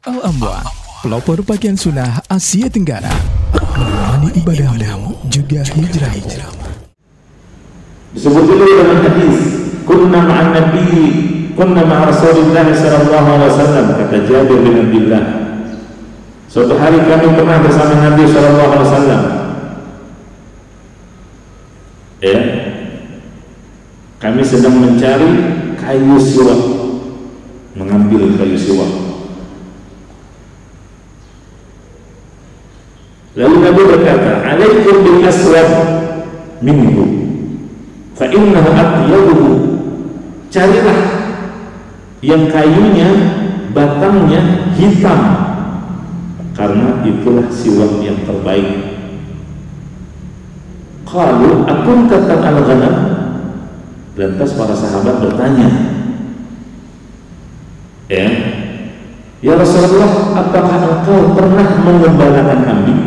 Al-Amwa, pelopor pakaian sunnah Asia Tenggara, menemani ibadahmu juga hijrahmu. Disebut juga dalam hadis, kunna ma'an nabi, kunna ma'a Rasulillah sallallahu alaihi wasallam, kata Jabir bin Abdullah. Suatu hari kami pernah bersama Nabi sallallahu alaihi wasallam. Ya. Kami sedang mencari kayu siwak, mengambil kayu siwak. Lalu Nabi berkata, "Alaikum bil aswad minhu, fa innahu atyabuhu." Carilah yang kayunya, batangnya hitam, karena itulah siwak yang terbaik. Qalu akunta ta'al ghanam? Lantas para sahabat bertanya, ya Rasulullah, apakah engkau pernah mengembalakan kambing?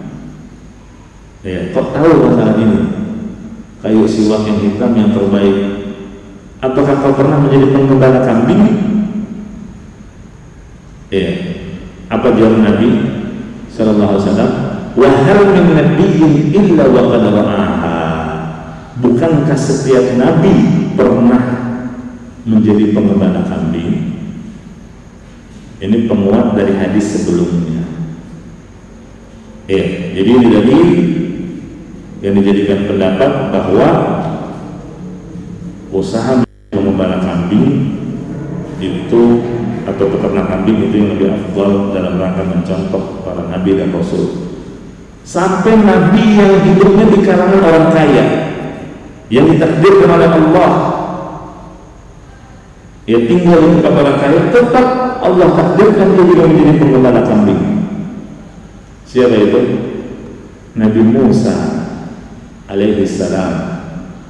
Ya, kok tahu masalah ini? Kayu siwak yang hitam yang terbaik. Apakah kau pernah menjadi penggembala kambing? Ya. Apa jawab Nabi sallallahu alaihi wasallam? Wa hal min nabiyyin illa wa qad ra'aha. Bukankah setiap nabi pernah menjadi penggembala kambing? Ini penguat dari hadis sebelumnya. Jadi ini dari yang dijadikan pendapat bahwa usaha mengembala kambing itu atau peternak kambing itu yang lebih afdal dalam rangka mencontoh para nabi dan rasul. Sampai nabi yang hidupnya di kalangan orang kaya, yang ditakdirkan oleh Allah, ya tinggal di tempat orang kaya, tetap Allah takdirkan dia juga menjadi penggembala kambing. Siapa itu? Nabi Musa alaihi salam.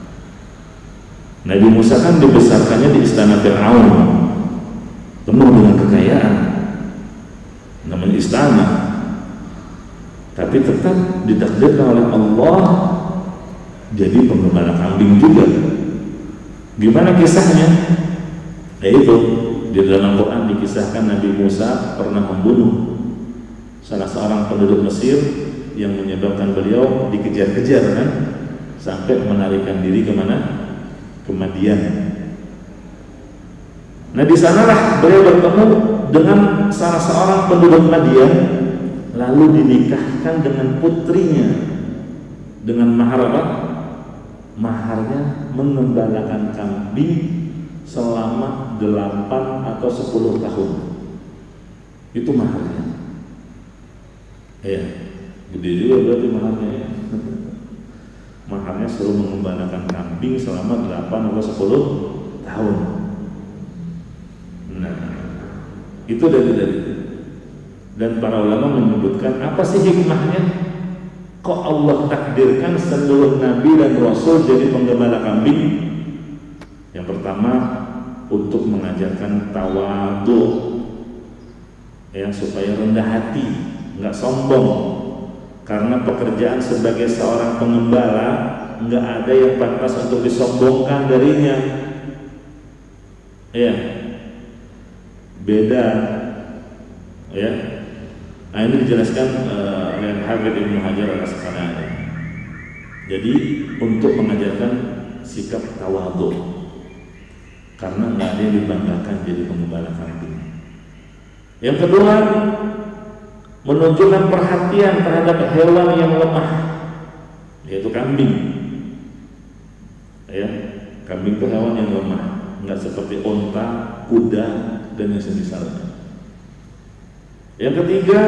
Nabi Musa kan dibesarkannya di istana Fir'aun, penuh dengan kekayaan, namanya istana, tapi tetap ditakdirkan oleh Allah jadi penggembala kambing juga. Gimana kisahnya? Yaitu di dalam Quran dikisahkan Nabi Musa pernah membunuh salah seorang penduduk Mesir yang menyebabkan beliau dikejar-kejar kan, sampai menarikan diri kemana? Ke Madian. Nah di sanalah beliau bertemu dengan salah seorang penduduk Madian, lalu dinikahkan dengan putrinya dengan mahar apa? Maharnya mengembalakan kambing selama 8 atau 10 tahun. Itu maharnya. Gede juga berarti maharnya ya. Maharnya suruh mengembalakan kambing selama 8 atau 10 tahun. Nah, itu dari dan para ulama menyebutkan apa sih hikmahnya? Kok Allah takdirkan seluruh nabi dan rasul jadi penggembala kambing? Yang pertama, untuk mengajarkan tawadhu, supaya rendah hati, nggak sombong. Karena pekerjaan sebagai seorang pengembala nggak ada yang pantas untuk disombongkan darinya. Beda. Nah ini dijelaskan oleh Hafidz Ibnu Hajar Al-Asqalani. Jadi untuk mengajarkan sikap tawadhu, karena nggak ada yang dibanggakan jadi pengembala kambing. Yang kedua, menunjukkan perhatian terhadap hewan yang lemah, yaitu kambing. Kambing itu hewan yang lemah, nggak seperti onta, kuda, dan yang semisalnya. Yang ketiga,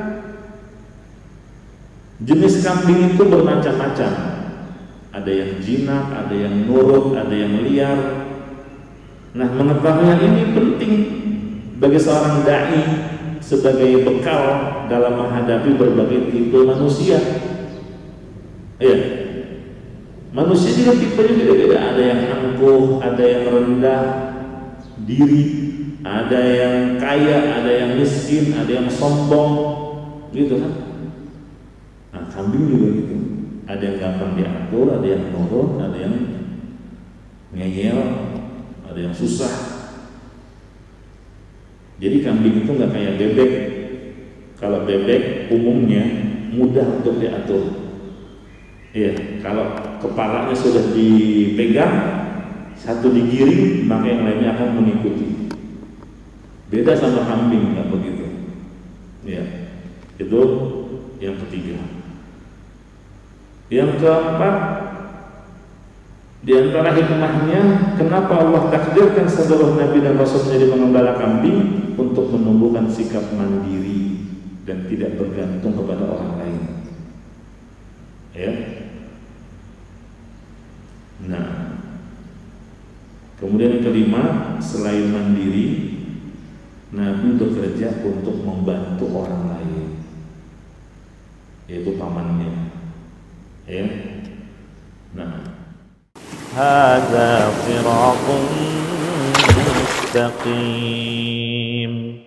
jenis kambing itu bermacam-macam. Ada yang jinak, ada yang nurut, ada yang liar. Nah, mengetahui ini penting bagi seorang dai sebagai bekal dalam menghadapi berbagai tipe manusia. Manusia juga tipenya beda-beda. Ada yang angkuh, ada yang rendah diri, ada yang kaya, ada yang miskin, ada yang sombong, gitu kan? Nah, kambing juga gitu. Ada yang gampang diatur, ada yang nurut, ada yang ngeyel, ada yang susah. Jadi kambing itu nggak kayak bebek. Kalau bebek umumnya mudah untuk diatur. Iya, kalau kepalanya sudah dipegang, satu digiring, maka yang lainnya akan mengikuti. Beda sama kambing, nggak begitu. Ya, itu yang ketiga. Yang keempat, di antara hikmahnya, kenapa Allah takdirkan seluruh Nabi dan Rasul menjadi pengembala kambing untuk menumbuhkan sikap mandiri dan tidak bergantung kepada orang lain. Ya. Nah, kemudian yang kelima, selain mandiri, Nabi bekerja untuk membantu orang lain, yaitu pamannya. Ya. Nah, هذا صراط مستقيم